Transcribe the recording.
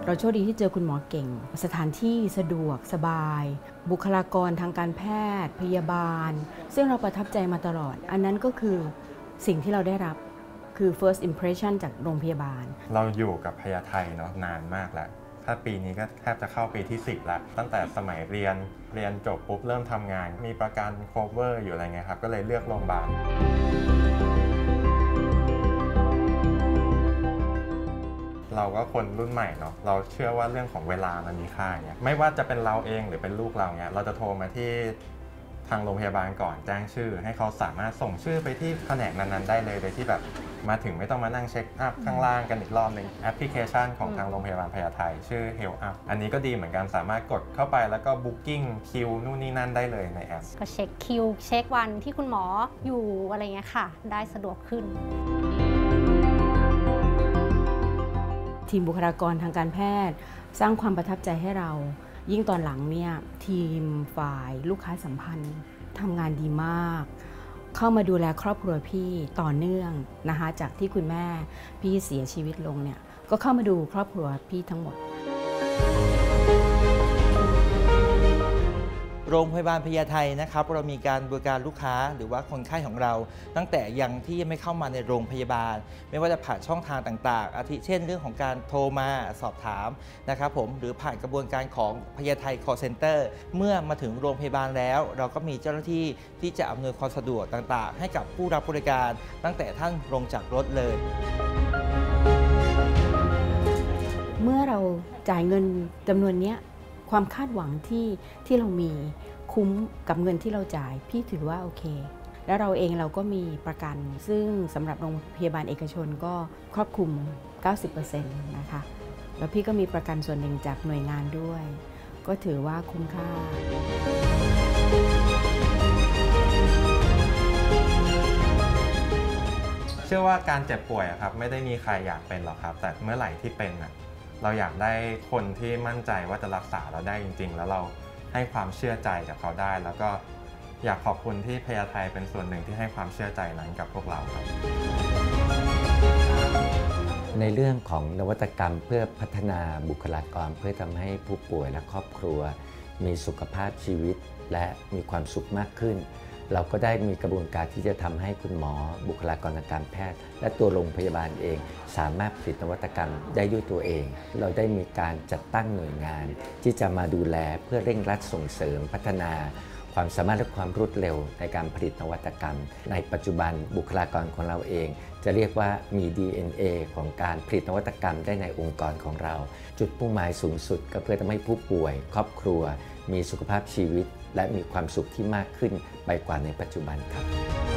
เราโชคดีที่เจอคุณหมอเก่งสถานที่สะดวกสบายบุคลากรทางการแพทย์พยาบาลซึ่งเราประทับใจมาตลอดอันนั้นก็คือสิ่งที่เราได้รับคือ first impression จากโรงพยาบาลเราอยู่กับพญาไทเนาะนานมากแล้วถ้าปีนี้ก็แทบจะเข้าปีที่10แล้วตั้งแต่สมัยเรียนจบปุ๊บเริ่มทำงานมีประกัน cover อยู่อะไรเงี้ยครับก็เลยเลือกโรงพยาบาลเราก็คนรุ่นใหม่เนาะเราเชื่อว่าเรื่องของเวลามันมีค่าเนี่ยไม่ว่าจะเป็นเราเองหรือเป็นลูกเราเนี่ยเราจะโทรมาที่ทางโรงพยาบาลก่อนแจ้งชื่อให้เขาสามารถส่งชื่อไปที่แผนกนั้นๆได้เลยโดยที่แบบมาถึงไม่ต้องมานั่งเช็คอัพข้างล่างกันอีกรอบนึงแอปพลิเคชันของทางโรงพยาบาลพญาไทชื่อ Health Up อันนี้ก็ดีเหมือนกันสามารถกดเข้าไปแล้วก็ Booking คิวนู่นนี่นั่นได้เลยในแอปก็เช็คคิวเช็ควันที่คุณหมออยู่อะไรเงี้ยค่ะได้สะดวกขึ้นทีมบุคลากรทางการแพทย์สร้างความประทับใจให้เรายิ่งตอนหลังเนี่ยทีมฝ่ายลูกค้าสัมพันธ์ทำงานดีมากเข้ามาดูแลครอบครัวพี่ต่อเนื่องนะคะจากที่คุณแม่พี่เสียชีวิตลงเนี่ยก็เข้ามาดูครอบครัวพี่ทั้งหมดโรงพยาบาลพญาไทนะครับเรามีการบริการลูกค้าหรือว่าคนไข้ของเราตั้งแต่ยังที่ไม่เข้ามาในโรงพยาบาลไม่ว่าจะผ่านช่องทางต่างๆอาทิเช่นเรื่องของการโทรมาสอบถามนะครับผมหรือผ่านกระบวนการของพญาไท call center เมื่อมาถึงโรงพยาบาลแล้วเราก็มีเจ้าหน้าที่ที่จะอำนวยความสะดวกต่างๆให้กับผู้รับบริการตั้งแต่ท่านลงจากรถเลยเมื่อเราจ่ายเงินจำนวนนี้ความคาดหวังที่เรามีคุ้มกับเงินที่เราจ่ายพี่ถือว่าโอเคแล้วเราเองเราก็มีประกันซึ่งสำหรับโรงพยาบาลเอกชนก็ครอบคลุม 90% นะคะแล้วพี่ก็มีประกันส่วนหนึ่งจากหน่วยงานด้วยก็ถือว่าคุ้มค่าเชื่อว่าการเจ็บป่วยครับไม่ได้มีใครอยากเป็นหรอกครับแต่เมื่อไหร่ที่เป็นเราอยากได้คนที่มั่นใจว่าจะรักษาเราได้จริงๆแล้วเราให้ความเชื่อใจกับเขาได้แล้วก็อยากขอบคุณที่พญาไทเป็นส่วนหนึ่งที่ให้ความเชื่อใจนั้นกับพวกเราครับในเรื่องของนวัตกรรมเพื่อพัฒนาบุคลากรเพื่อทำให้ผู้ป่วยและครอบครัวมีสุขภาพชีวิตและมีความสุขมากขึ้นเราก็ได้มีกระบวนการที่จะทำให้คุณหมอบุคลากรทางการแพทย์และตัวโรงพยาบาลเองสามารถผลิตนวัตกรรมได้ด้วยตัวเองเราได้มีการจัดตั้งหน่วยงานที่จะมาดูแลเพื่อเร่งรัดส่งเสริมพัฒนาความสามารถและความรวดเร็วในการผลิตนวัตกรรมในปัจจุบันบุคลากรของเราเองจะเรียกว่ามี DNA ของการผลิตนวัตกรรมได้ในองค์กรของเราจุดมุ่งหมายสูงสุดก็เพื่อทำให้ผู้ป่วยครอบครัวมีสุขภาพชีวิตและมีความสุขที่มากขึ้นไปกว่าในปัจจุบันครับ